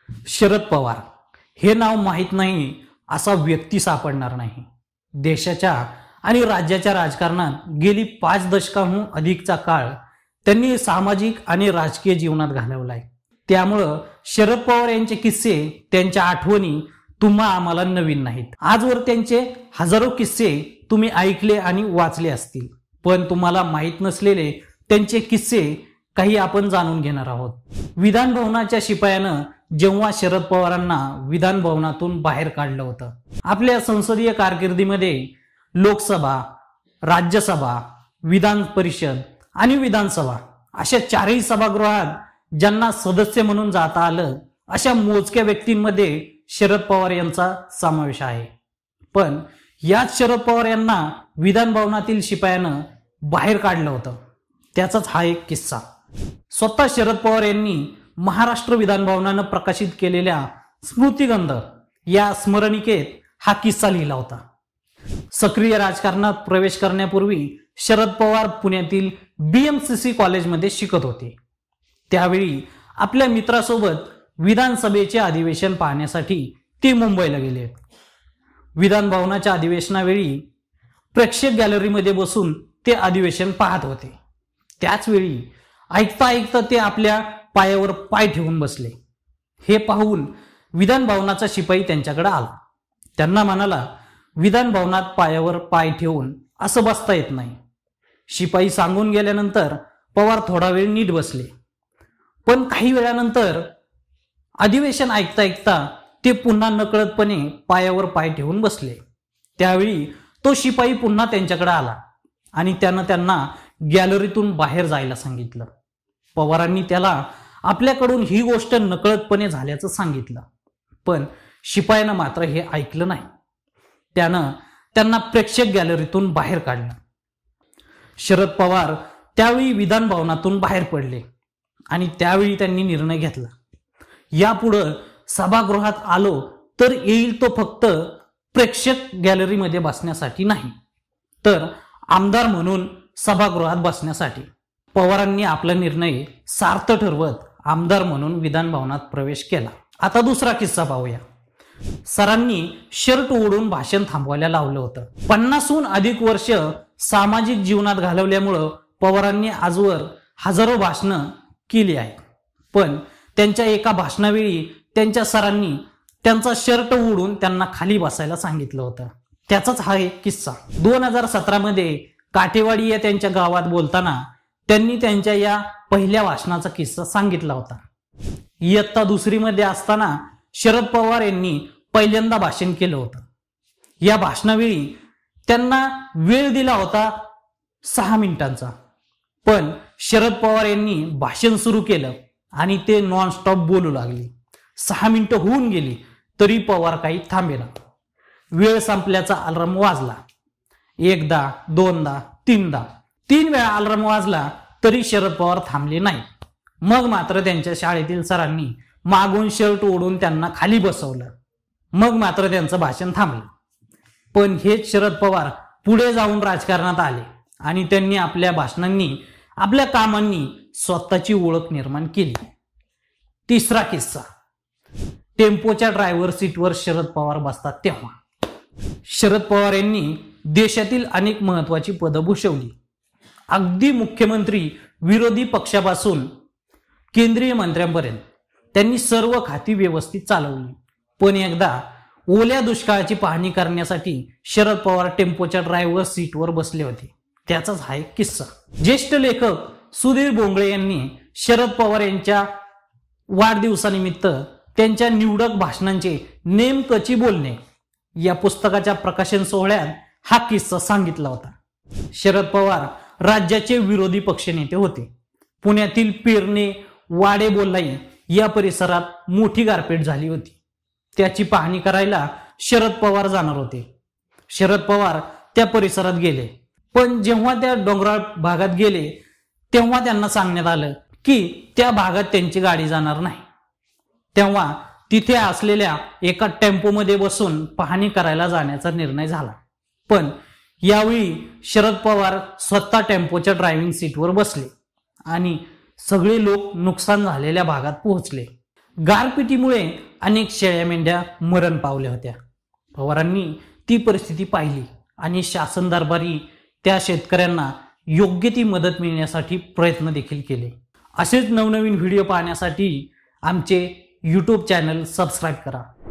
शरद पवार हे नाव माहीत नाही असा व्यक्ती सापडणार नाही। देशाच्या आणि राज्याच्या राजकारणात गेली 5 दशकांहून अधिकचा काळ त्यांनी सामाजिक आणि राजकीय जीवनात घालवलाय। त्यामुळं शरद पवार यांचे किस्से, त्यांच्या आठवणी तुम्हा आम्हाला नवीन नाहीत। आजवर त्यांचे हजारो किस्से तुम्ही ऐकले आणि वाचले असतील, पण तुम्हाला माहीत नसलेले त्यांचे किस्से काही आपण जाणून घेणार आहोत। विधान भवनाच्या शिपायानं जेव्हा शरद पवारांना विधान भवनातून बाहेर काढलं होतं, आपल्या संसदीय कारकिर्दीमध्ये लोकसभा, राज्यसभा, विधान परिषद आणि विधानसभा अशा 4ही सभागृहात ज्यांना सदस्य म्हणून जाता आलं, अशा मोजक्या व्यक्तींमध्ये शरद पवार यांचा समावेश आहे। पण याच शरद पवार यांना विधान भवनातील शिपायानं बाहेर काढलं होतं, त्याचाच हा एक किस्सा। स्वतः शरद पवार यांनी महाराष्ट्र विधान भवनानं प्रकाशित केलेल्या स्मृतिगंध या स्मरणिकेत हा किस्सा लिहिला होता। सक्रिय राजकारणात प्रवेश करण्यापूर्वी शरद पवार पुण्यातील BMCC कॉलेजमध्ये शिकत होते। त्यावेळी आपल्या मित्रासोबत विधानसभेचे अधिवेशन पाहण्यासाठी ते मुंबईला गेले। विधान भवनाच्या अधिवेशनावेळी प्रेक्षक गॅलरीमध्ये बसून ते अधिवेशन पाहत होते। त्याच वेळी ऐकता ऐकता ते आपल्या पायावर पाय ठेवून बसले। हे पाहून विधान भवनाचा शिपाई त्यांच्याकडे आला। त्यांना म्हणाला, विधान भवनात पायावर पाय ठेवून असं बसता येत नाही। शिपाई सांगून गेल्यानंतर पवार थोडा वेळ नीट बसले, पण काही वेळानंतर अधिवेशन ऐकता ऐकता ते पुन्हा नकळतपणे पायावर पाय ठेवून बसले। त्यावेळी तो शिपाई पुन्हा त्यांच्याकडे आला आणि त्यानं त्यांना गॅलरीतून बाहेर जायला सांगितलं। पवारांनी त्याला आपल्याकडून ही गोष्ट नकळतपणे झाल्याचं सांगितलं, पण शिपायानं मात्र हे ऐकलं नाही। त्यानं त्यांना प्रेक्षक गॅलरीतून बाहेर काढलं। शरद पवार त्यावेळी विधान भवनातून बाहेर पडले आणि त्यावेळी त्यांनी निर्णय घेतला, यापुढं सभागृहात आलो तर येईल तो फक्त प्रेक्षक गॅलरीमध्ये बसण्यासाठी नाही, तर आमदार म्हणून सभागृहात बसण्यासाठी। पवारांनी आपला निर्णय सार्थ ठरवत आमदार म्हणून विधान भवनात प्रवेश केला। आता दुसरा किस्सा पाहूया। सरांनी शर्ट ओढून भाषण थांबवायला लावलं होतं। 50हून अधिक वर्ष सामाजिक जीवनात घालवल्यामुळं पवारांनी आजवर हजारो भाषणं केली आहेत, पण त्यांच्या एका भाषणावेळी त्यांच्या सरांनी त्यांचा शर्ट ओढून त्यांना खाली बसायला सांगितलं होतं। त्याचाच हा एक किस्सा। 2017 मध्ये काटेवाडी या त्यांच्या गावात बोलताना त्यांनी त्यांच्या या पहिल्या भाषणाचा किस्सा सांगितला होता। इयत्ता 2री मध्ये असताना शरद पवार यांनी पहिल्यांदा भाषण केलं होतं। या भाषणावेळी त्यांना वेळ दिला होता 6 मिनिटांचा, पण शरद पवार यांनी भाषण सुरू केलं आणि ते नॉनस्टॉप बोलू लागले। 6 मिनिटं होऊन गेली तरी पवार काही थांबेना। वेळ संपल्याचा अलार्म वाजला। 1दा, 2दा, 3दा, 3 वेळा अलार्म वाजला तरी शरद पवार थांबले नाही। मग मात्र त्यांच्या शाळेतील सरांनी मागून शर्ट ओढून त्यांना खाली बसवलं। मग मात्र त्यांचं भाषण थांबलं। पण हेच शरद पवार पुढे जाऊन राजकारणात आले आणि त्यांनी आपल्या भाषणांनी, आपल्या कामांनी स्वतःची ओळख निर्माण केली। तिसरा किस्सा। टेम्पोच्या ड्रायव्हर सीटवर शरद पवार बसतात तेव्हा। शरद पवार यांनी देशातील अनेक महत्वाची पदं भूषवली। अगदी मुख्यमंत्री, विरोधी पक्षापासून केंद्रीय मंत्र्यांपर्यंत त्यांनी सर्व खाती व्यवस्थित चालवली। पण एकदा ओल्या दुष्काळाची पाहणी करण्यासाठी शरद पवार टेम्पोच्या ड्रायव्हर सीटवर बसले होते। त्याचाच हा एक किस्सा। ज्येष्ठ लेखक सुधीर बोंगळे यांनी शरद पवार यांच्या वाढदिवसानिमित्त त्यांच्या निवडक भाषणांचे नेमकची बोलणे या पुस्तकाच्या प्रकाशन सोहळ्यात हा किस्सा सांगितला होता। शरद पवार राज्याचे विरोधी पक्षनेते होते। पुण्यातील पेरणे, वाडे बोल्लाई या परिसरात मोठी गारपीट झाली होती। त्याची पाहणी करायला शरद पवार जाणार होते। शरद पवार त्या परिसरात गेले, पण जेव्हा त्या डोंगराळ भागात गेले तेव्हा त्यांना सांगण्यात आलं की त्या भागात त्यांची गाडी जाणार नाही। तेव्हा तिथे असलेल्या एका टेम्पोमध्ये बसून पाहणी करायला जाण्याचा निर्णय झाला। पण यावेळी शरद पवार स्वतः टेम्पोच्या ड्रायव्हिंग सीटवर बसले आणि सगळे लोक नुकसान झालेल्या भागात पोहोचले। गारपिटीमुळे अनेक शेळ्या मेंढ्या मरण पावल्या होत्या. पवारांनी ती परिस्थिती पाहिली आणि शासन दरबारी त्या शेतकऱ्यांना योग्य ती मदत मिळण्यासाठी प्रयत्न देखील केले. असेच नवनवीन व्हिडिओ पाहण्यासाठी आमचे YouTube चॅनल सबस्क्राईब करा.